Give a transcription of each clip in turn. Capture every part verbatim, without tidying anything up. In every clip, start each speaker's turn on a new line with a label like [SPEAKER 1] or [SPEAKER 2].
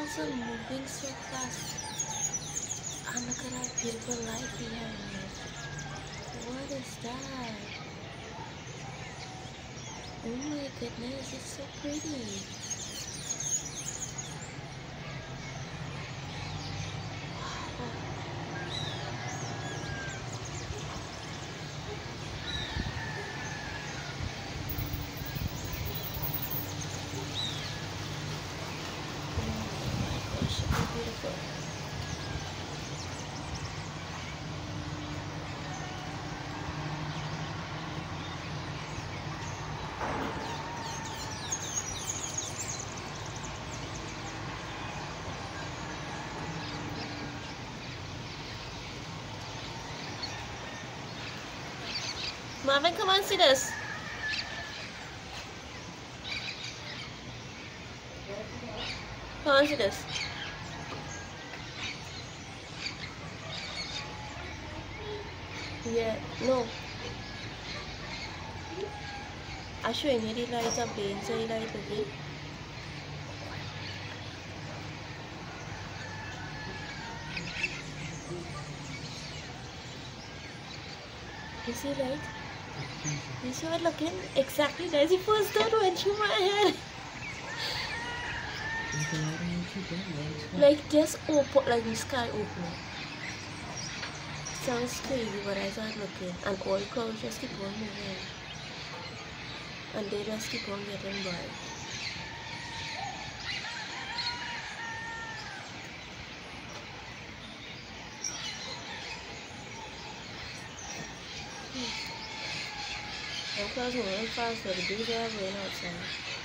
[SPEAKER 1] clouds are moving so fast. And look at that beautiful light behind it. What is that? Oh my goodness, it's so pretty. Beautiful. Marvin, come on, see this. Come on, see this. Yeah, no. I'll show you the light up there, so you light again. You see light? You see it looking? Exactly, that's the first thought went through my head. Like just open, like the sky open. Sounds crazy, but I started looking, and all clouds just keep on moving, and they just keep on getting bright. And clouds moving fast, so the bees are going outside.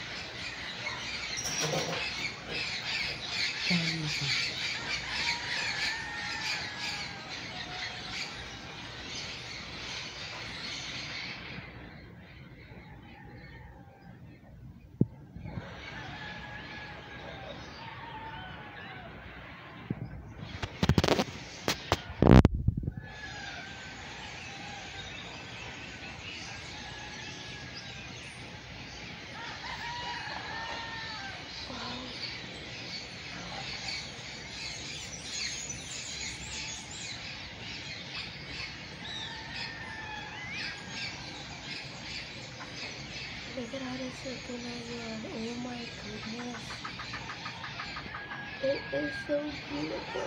[SPEAKER 1] Look at how it's looking everyone. Oh my goodness. It is so beautiful.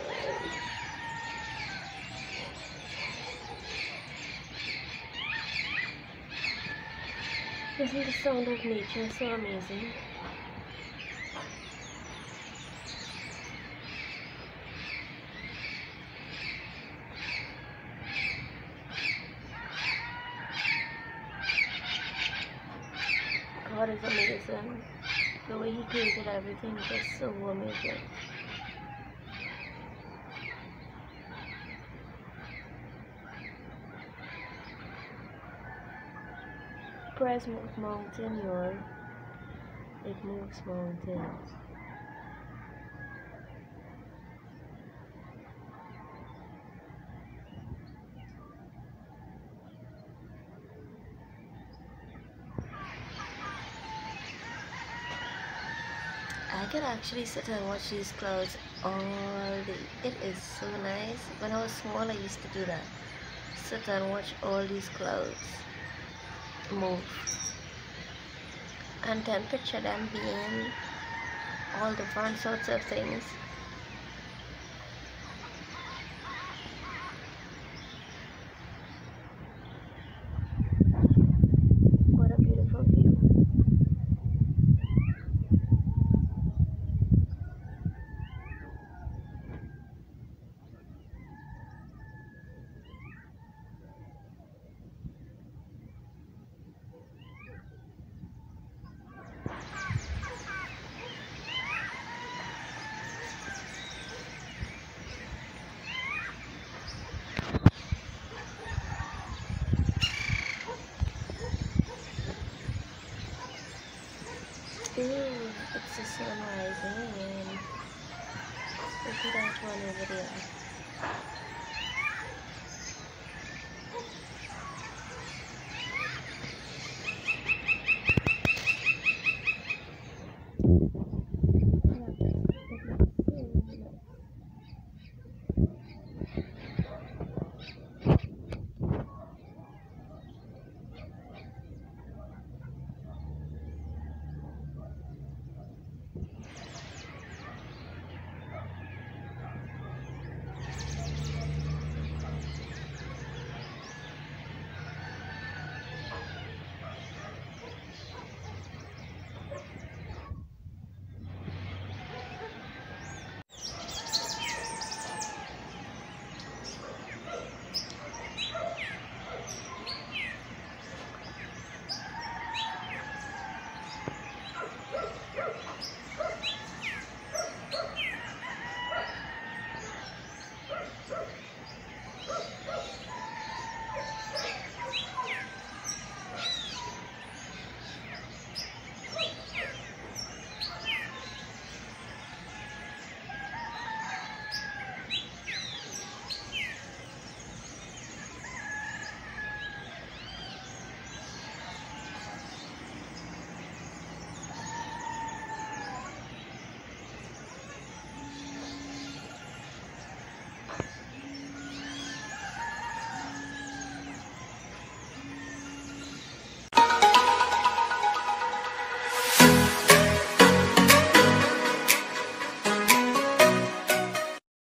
[SPEAKER 1] Isn't the sound of nature so amazing? God is amazing. The way he created everything is just so amazing. Press move mountain, y'all. It moves mountains. I could actually sit and watch these clouds all day. It is so nice. When I was small, I used to do that. Sit and watch all these clouds move. And then picture them being all different sorts of things. What a beautiful view. Ooh, it's the sun rising and look at that one over there.